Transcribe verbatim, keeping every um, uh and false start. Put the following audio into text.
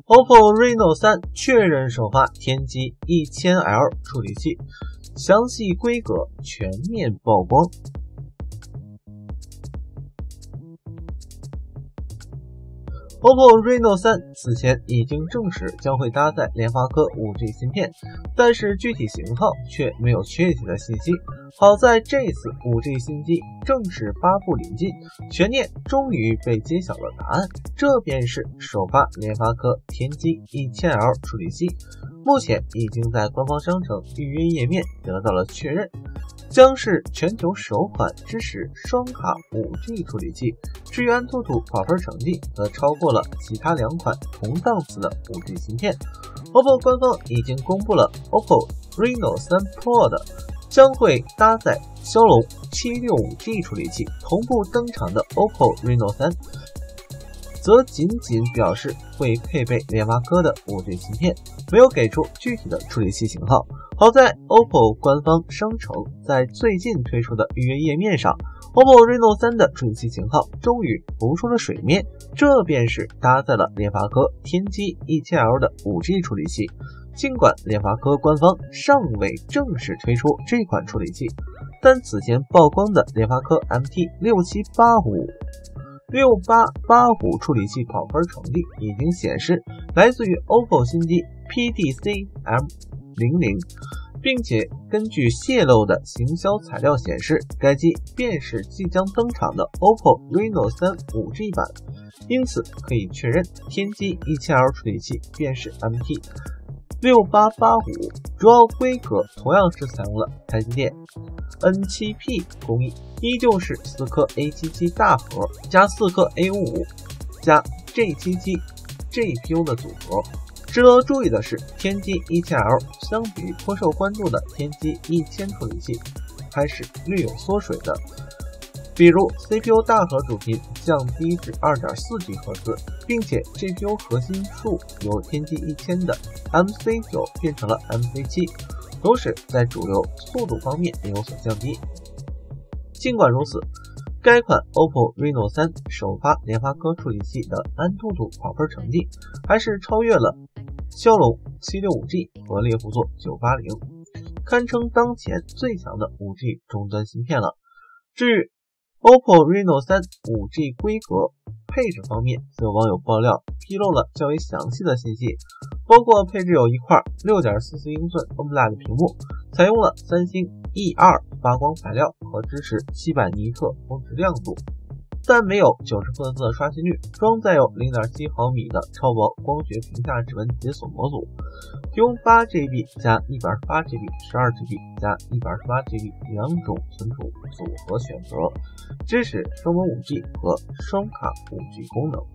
O P P O Reno 三确认首发天玑 一千 L 处理器，详细规格全面曝光。O P P O Reno 三此前已经证实将会搭载联发科 五 G 芯片，但是具体型号却没有确切的信息。好在这次 五 G 新机正式发布临近，悬念终于被揭晓了答案，这便是首发联发科天玑 一千 L 处理器，目前已经在官方商城预约页面得到了确认，将是全球首款支持双卡 五 G 处理器，至于安兔兔跑分成绩则超过了其他两款同档次的 五 G 芯片。 O P P O 官方已经公布了 O P P O Reno 三 Pro 的将会搭载骁龙 七六五 G 处理器，同步登场的 O P P O Reno 三则仅仅表示会配备联发科的 五 G 芯片，没有给出具体的处理器型号。好在 O P P O 官方商城在最近推出的预约页面上， O P P O Reno 三的处理器型号终于浮出了水面，这便是搭载了联发科天玑 一千 L 的 五 G 处理器。尽管联发科官方尚未正式推出这款处理器，但此前曝光的联发科 M T 六七八五 六八八五处理器跑分成绩已经显示来自于 O P P O 新机 P D C M 零零，并且根据泄露的行销材料显示，该机便是即将登场的 O P P O Reno 三 五 G 版，因此可以确认天玑 一千 L 处理器便是 M T 六八八五，主要规格同样是采用了台积电 N 七 P 工艺，依旧是四颗 A 七七 大核加四颗 A 五五 加 G 七七 G P U 的组合。值得注意的是，天玑 一千 L 相比于颇受关注的天玑一千处理器还是略有缩水的，比如 C P U 大核主频降低至 二点四 吉赫兹， 并且 G P U 核心数由天玑一千的 M C 九 变成了 M C 七， 同时在主流速度方面也有所降低。尽管如此，该款 O P P O Reno 三首发联发科处理器的安兔兔跑分成绩还是超越了骁龙 七六五 G 和猎户座九八零，堪称当前最强的 五 G 终端芯片了。至于 O P P O Reno 三 五 G 规格配置方面，则有网友爆料披露了较为详细的信息，包括配置有一块 六点四四英寸 O L E D 屏幕，采用了三星 E 二 发光材料和支持七百尼特峰值亮度，但没有九十赫兹的刷新率，装载有 零点七毫米的超薄光学屏下指纹解锁模组，提供 八 G B 加 一百二十八 G B 十二 G B 加 一百二十八 G B 两种存储组合选择，支持双模 五 G 和双卡 五 G 功能。